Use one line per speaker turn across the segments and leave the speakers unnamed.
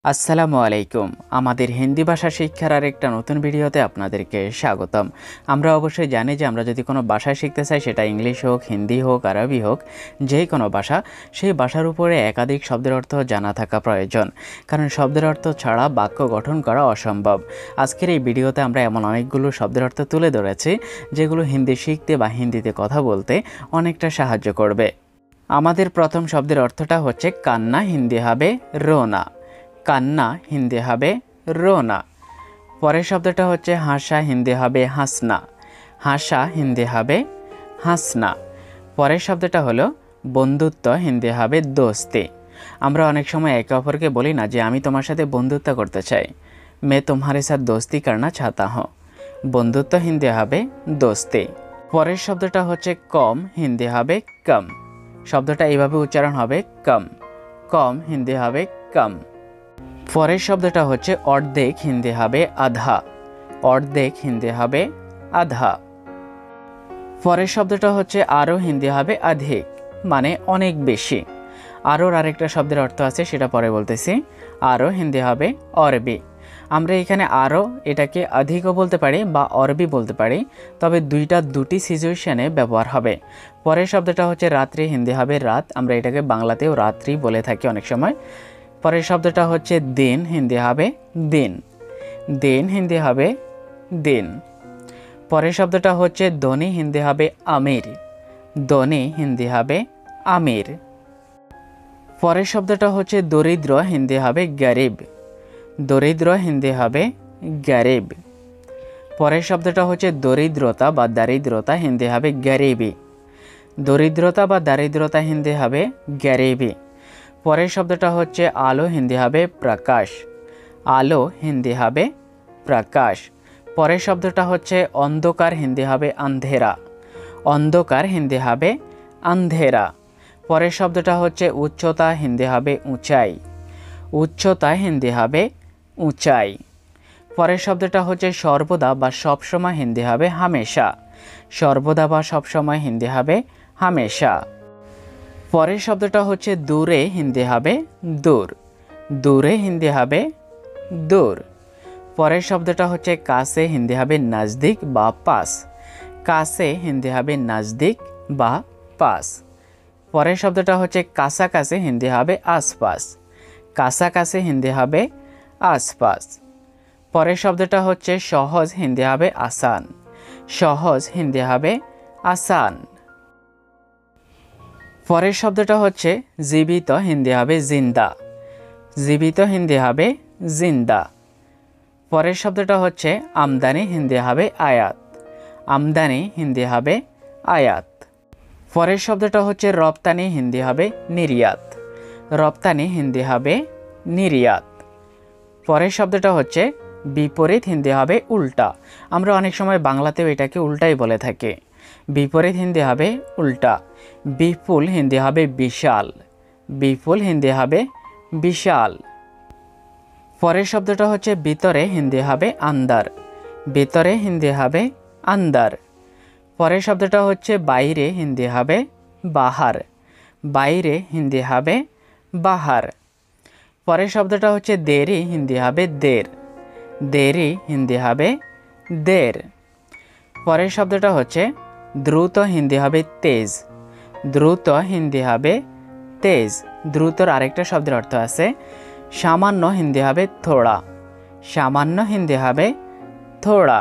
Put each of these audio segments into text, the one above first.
আসসালামু আলাইকুম। আমাদের হিন্দি ভাষা শিক্ষার আরেকটা নতুন ভিডিওতে আপনাদেরকে স্বাগতম। আমরা অবশ্যই জানি যে আমরা যদি কোনো ভাষা শিখতে চাই, সেটা ইংলিশ হোক, হিন্দি হোক, আরবি হোক, যে কোনো ভাষা, সেই ভাষার উপরে একাধিক শব্দের অর্থ জানা থাকা প্রয়োজন। কারণ শব্দের অর্থ ছাড়া বাক্য গঠন করা অসম্ভব। আজকের এই ভিডিওতে আমরা এমন অনেকগুলো শব্দের অর্থ তুলে ধরেছি যেগুলো হিন্দি শিখতে বা হিন্দিতে কথা বলতে অনেকটা সাহায্য করবে। আমাদের প্রথম শব্দের অর্থটা হচ্ছে কান্না, হিন্দি হবে রোনা। কান্না হিন্দি হবে রোনা। পরের শব্দটা হচ্ছে হাসা, হিন্দি হবে হাসনা। হাসা হিন্দি হবে হাসনা। পরের শব্দটা হলো বন্ধুত্ব, হিন্দি হবে দোস্তি। আমরা অনেক সময় একে অপরকে বলি না যে আমি তোমার সাথে বন্ধুত্ব করতে চাই, মে তোমারে সাথ দোস্তি করনা চাহতা হুঁ। বন্ধুত্ব হিন্দি হবে দোস্তি। পরের শব্দটা হচ্ছে কম, হিন্দি হবে কম। শব্দটা এইভাবে উচ্চারণ হবে কম। কম হিন্দি হবে কম। পরের শব্দটা হচ্ছে অর্ধেক, হিন্দি হবে আধা। অর্ধেক হিন্দি হবে আধা। পরের শব্দটা হচ্ছে আরও, হিন্দি হবে অধিক, মানে অনেক বেশি। আরোর আরেকটা শব্দের অর্থ আছে, সেটা পরে বলতেছি। আরও হিন্দি হবে অরবি। আমরা এখানে আরও এটাকে অধিকও বলতে পারি বা অরবি বলতে পারি, তবে দুটি সিচুয়েশনে ব্যবহার হবে। পরের শব্দটা হচ্ছে রাত্রি, হিন্দি হবে রাত। আমরা এটাকে বাংলাতেও রাত্রি বলে থাকি অনেক সময়। পরের শব্দটা হচ্ছে দিন, হিন্দি হবে দিন। দিন হিন্দি হবে দিন। পরের শব্দটা হচ্ছে ধনী, হিন্দি হবে আমির। ধনী হিন্দি হবে আমির। পরের শব্দটা হচ্ছে দরিদ্র, হিন্দি হবে গরিব। দরিদ্র হিন্দি হবে গরিব। পরের শব্দটা হচ্ছে দরিদ্রতা বা দারিদ্রতা, হিন্দি হবে গরিবি। দরিদ্রতা বা দারিদ্রতা হিন্দি হবে গরিবি। পরের শব্দটা হচ্ছে আলো, হিন্দি হবে প্রকাশ। আলো হিন্দি হবে প্রকাশ। পরের শব্দটা হচ্ছে অন্ধকার, হিন্দি হবে আন্ধেরা। অন্ধকার হিন্দি হবে আন্ধেরা। পরের শব্দটা হচ্ছে উচ্চতা, হিন্দি হবে উঁচাই। উচ্চতা হিন্দি হবে উঁচাই। পরের শব্দটা হচ্ছে সর্বদা বা সবসময়, হিন্দি হবে হামেশা। সর্বদা বা সবসময় হিন্দি হবে হামেশা। পরের শব্দটা হচ্ছে দূরে, হিন্দি হবে দূর। দূরে হিন্দি হবে দূর। পরের শব্দটা হচ্ছে কাছে, হিন্দি হবে নজদিক বা পাস। কাছে হিন্দি হবে নজদিক বা পাস। পরের শব্দটা হচ্ছে কাছাকাছি, হিন্দি হবে আশপাশ। কাছাকাছি হিন্দি হবে আশপাশ। পরের শব্দটা হচ্ছে সহজ, হিন্দি হবে আসান। সহজ হিন্দি হবে আসান। পরের শব্দটা হচ্ছে জীবিত, হিন্দি হবে জিন্দা। জীবিত হিন্দি হবে জিন্দা। পরের শব্দটা হচ্ছে আমদানি, হিন্দি হবে আয়াত। আমদানি হিন্দি হবে আয়াত। পরের শব্দটা হচ্ছে রপ্তানি, হিন্দি হবে নির্যাত। রপ্তানি হিন্দি হবে নির্যাত। পরের শব্দটা হচ্ছে বিপরীত, হিন্দি হবে উল্টা। আমরা অনেক সময় বাংলাতেও এটাকে উল্টাই বলে থাকি। বিপরীত হিন্দি হবে উল্টা। বিপুল হিন্দি হবে বিশাল। বিপুল হিন্দি হবে বিশাল। পরের শব্দটা হচ্ছে ভিতরে, হিন্দি হবে আন্দার। ভিতরে হিন্দি হবে আন্দার। পরের শব্দটা হচ্ছে বাইরে, হিন্দি হবে বাহার। বাইরে হিন্দি হবে বাহার। পরের শব্দটা হচ্ছে দেরি, হিন্দি হবে দের। দেরি হিন্দি হবে দের। পরের শব্দটা হচ্ছে দ্রুত, হিন্দি হবে তেজ। দ্রুত হিন্দি হবে তেজ। দ্রুতর আরেকটা শব্দের অর্থ আছে, সামান্য হিন্দি হবে থোড়া। সামান্য হিন্দি হবে থোড়া।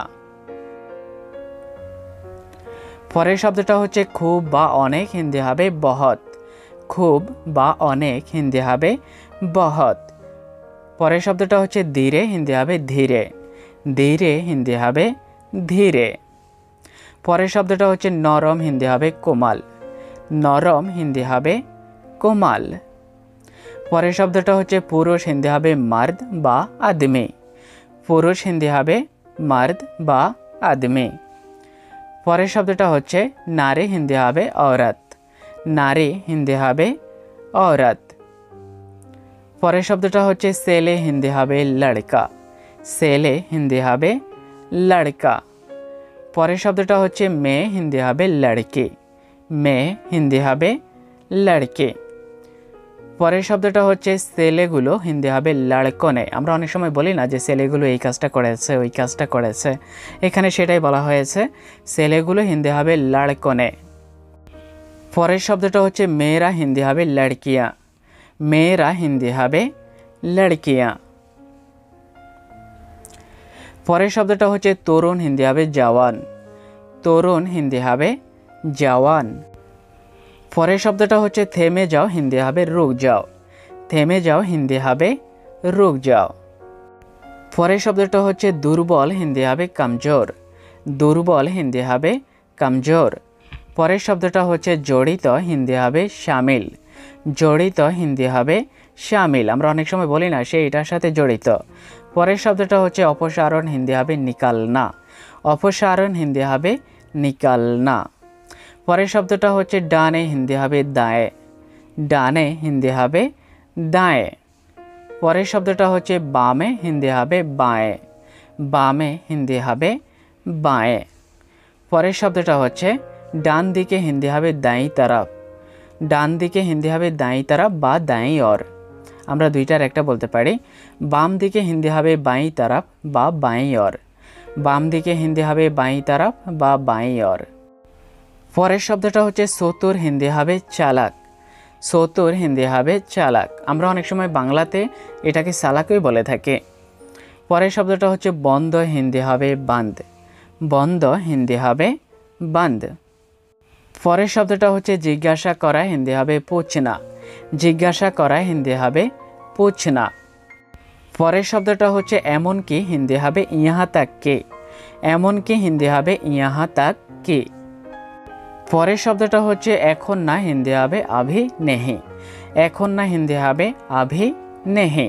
পরের শব্দটা হচ্ছে খুব বা অনেক, হিন্দি হবে বহত। খুব বা অনেক হিন্দি হবে বহত। পরের শব্দটা হচ্ছে ধীরে, হিন্দি হবে ধীরে। ধীরে হিন্দি হবে ধীরে। পরের শব্দটা হচ্ছে নরম, হিন্দি হবে কোমল। নরম হিন্দি হবে কোমল। পরের শব্দটা হচ্ছে পুরুষ, হিন্দি হবে মার্দ বা আদমি। পুরুষ হিন্দি হবে মার্দ বা আদমি। পরের শব্দটা হচ্ছে নারী, হিন্দি হবে औरत। নারী হিন্দি হবে औरत। পরের শব্দটা হচ্ছে ছেলে, হিন্দি হবে লড়কা। ছেলে হিন্দি হবে লড়কা। পরের শব্দটা হচ্ছে মেয়ে, হিন্দি হবে লড়কি। মেয়ে হিন্দি হবে লড়কে। পরের শব্দটা হচ্ছে ছেলেগুলো, হিন্দি হবে লড়কনে। আমরা অনেক সময় বলি না যে ছেলেগুলো এই কাজটা করেছে, ওই কাজটা করেছে, এখানে সেটাই বলা হয়েছে, ছেলেগুলো হিন্দি হবে লড়কনে। পরের শব্দটা হচ্ছে মেয়েরা, হিন্দি হবে লড়কিয়া। মেয়েরা হিন্দি হবে লড়কিয়া। পরের শব্দটা হচ্ছে তরুণ, হিন্দি হবে জওয়ান। তরুণ হিন্দি হবে জওয়ান। পরের শব্দটা হচ্ছে থেমে যাও, হিন্দি হবে রুক যাও। থেমে যাও হিন্দি হবে রুক যাও। পরের শব্দটা হচ্ছে দুর্বল, হিন্দি হবে কমজোর। দুর্বল হিন্দি হবে কমজোর। পরের শব্দটা হচ্ছে জড়িত, হিন্দি হবে শামিল। জড়িত হিন্দি হবে শামিল। আমরা অনেক সময় বলি না সে এটার সাথে জড়িত। পরের শব্দটা হচ্ছে অপসারণ, হিন্দি হবে নিকালনা। অপসারণ হিন্দি হবে নিকালনা। পরের শব্দটা হচ্ছে ডানে, হিন্দি হবে দায়ে। ডানে হিন্দি হবে দায়ে। পরের শব্দটা হচ্ছে বামে, হিন্দি হবে বাঁয়ে। বামে হিন্দি হবে বাঁয়ে। পরের শব্দটা হচ্ছে ডান দিকে, হিন্দি হবে দাঁই তরফ। ডান দিকে হিন্দি হবে দাঁই তরফ বা দাঁই ওর। আমরা দুইটার একটা বলতে পারি। বাম দিকে হিন্দি হবে বাঁই তরফ বা বাঁই ওর। বাম দিকে হিন্দি হবে বাঁই তরফ বা বাঁই ওর। পরের শব্দটা হচ্ছে চতুর, হিন্দি হবে চালাক। চতুর হিন্দি হবে চালাক। আমরা অনেক সময় বাংলাতে এটাকে চালাকই বলে থাকি। পরের শব্দটা হচ্ছে বন্ধ, হিন্দি হবে বাঁধ। বন্ধ হিন্দি হবে বাঁধ। পরের শব্দটা হচ্ছে জিজ্ঞাসা করা, হিন্দি হবে পুছনা। জিজ্ঞাসা করা হিন্দি হবে পুছনা। পরের শব্দটা হচ্ছে এমনকি, হিন্দি হবে ইহা তাক কে। এমনকি হিন্দি হবে ইহা তাক কে। পরের শব্দটা হচ্ছে এখন না, হিন্দি হবে আভি নেহি। এখন না হিন্দি হবে আভি নেহি।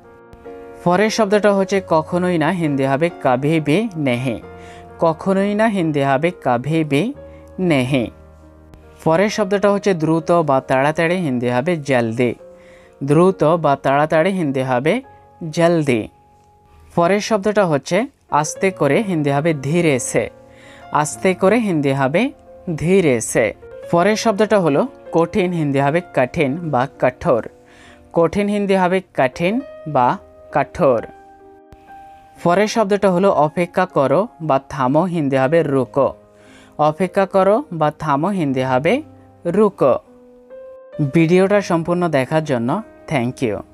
পরের শব্দটা হচ্ছে কখনোই না, হিন্দি হবে কভি ভি নেহি। কখনোই না হিন্দি হবে কভি ভি নেহি। পরের শব্দটা হচ্ছে দ্রুত বা তাড়াতাড়ি, হিন্দি হবে জলদি। দ্রুত বা তাড়াতাড়ি হিন্দি হবে জলদি। পরের শব্দটা হচ্ছে আস্তে করে, হিন্দি হবে ধীরে সে। আস্তে করে হিন্দি হবে ধীরে সে। পরের শব্দটা হলো কঠিন, হিন্দি হবে কঠিন বা কঠোর। কঠিন হিন্দি হবে কঠিন বা কঠোর। পরের শব্দটা হলো অপেক্ষা করো বা থামো, হিন্দি হবে রুকো। অপেক্ষা করো বা থামো হিন্দি হবে রুকো। ভিডিওটা সম্পূর্ণ দেখার জন্য থ্যাংক ইউ।